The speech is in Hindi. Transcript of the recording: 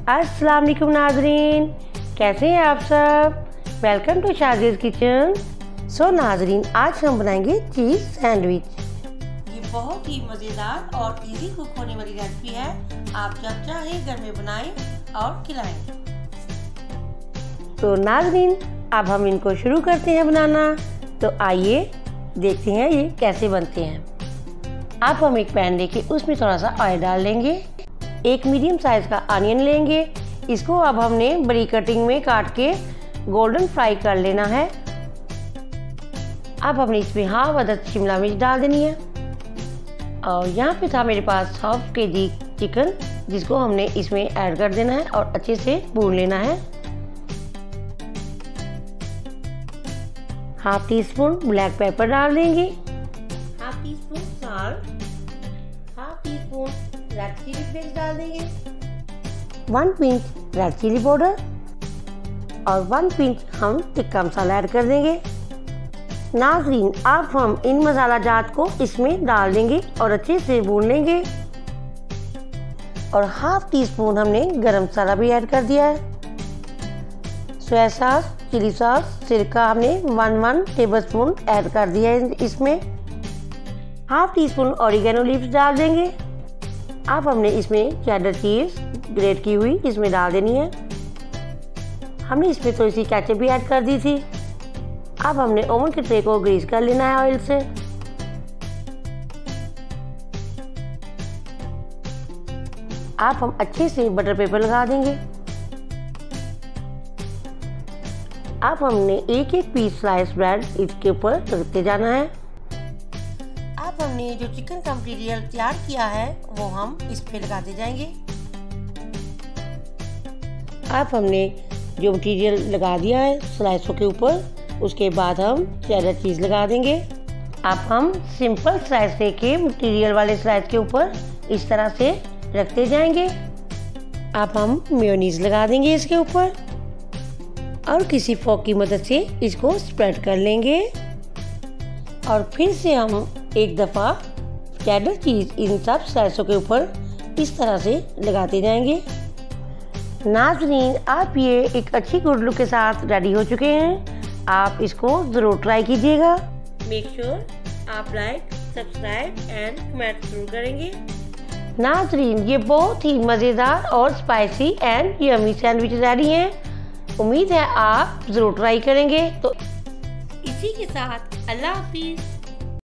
अस्सलाम वालेकुम नाजरीन, कैसे हैं आप सब। Welcome to Shazia's kitchen. So नाजरीन, आज हम बनाएंगे चीज़ सैंडविच। ये बहुत ही मज़ेदार और इजी कुक होने वाली रेसिपी है। आप जब चाहें घर में बनाएं और खिलाएं। तो नाजरीन, अब हम इनको शुरू करते हैं बनाना। तो आइए देखते हैं ये कैसे बनते हैं। अब हम एक पैन लेके उसमें थोड़ा सा ऑयल डाल लेंगे। एक मीडियम साइज का अनियन लेंगे। इसको अब हमने बड़ी कटिंग में काट के गोल्डन फ्राई कर लेना है। अब हमने इसमें हाफ अदद शिमला मिर्च डाल देनी है। और यहाँ पे था मेरे पास हाफ केजी चिकन, जिसको हमने इसमें ऐड कर देना है और अच्छे से भून लेना है। Half teaspoon black pepper डाल देंगे, half teaspoon salt, half teaspoon red chilli flakes डाल देंगे, 1 पिंच रेड चिली पाउडर और 1 पिंच हम टिक्का मसाला ऐड कर देंगे। नाज़रीन, अब हम इन मसाला जात को इसमें डाल देंगे और अच्छे से भून लेंगे। और हाफ टी स्पून हमने गरम मसाला भी ऐड कर दिया है। सोया सॉस, चिली सॉस, सिरका हमने 1 टेबलस्पून ऐड कर दिया है इसमें। Half teaspoon oregano leaves डाल देंगे। अब हमने इसमें चेडर चीज़ ग्रेट की हुई इसमें डाल देनी है। हमने इसमें थोड़ी सी केचप भी ऐड कर दी थी। अब हमने ओवन के ट्रे को ग्रीस कर लेना है ऑयल से। अब हम अच्छे से बटर पेपर लगा देंगे। अब हमने एक एक पीस स्लाइस ब्रेड इसके ऊपर रखते जाना है। अब हमने जो चिकन का मटीरियल तैयार किया है वो हम इस पे लगाते जाएंगे। अब हमने जो मटीरियल लगा दिया है स्लाइसों के ऊपर, उसके बाद हम चेडर चीज़ लगा देंगे। अब हम सिंपल स्लाइस लेके मटीरियल वाले स्लाइस के ऊपर इस तरह से रखते जाएंगे। अब हम मेयोनीज लगा देंगे इसके ऊपर और किसी फोक की मदद से इसको स्प्रेड कर लेंगे। और फिर से हम एक दफ़ा चेडर चीज़ इन सब स्लाइसों के ऊपर इस तरह से लगाते जाएंगे। नाज़रीन, आप ये एक अच्छी गुड लुक के साथ रेडी हो चुके हैं। आप इसको ज़रूर ट्राई कीजिएगा। मेक श्योर आप लाइक, सब्सक्राइब एंड कमेंट जरूर करेंगे। नाज़रीन, ये बहुत ही मज़ेदार और spicy and yummy sandwich ready हैं। उम्मीद है आप ज़रूर ट्राई करेंगे। तो इसी के साथ अल्लाह हाफिज़।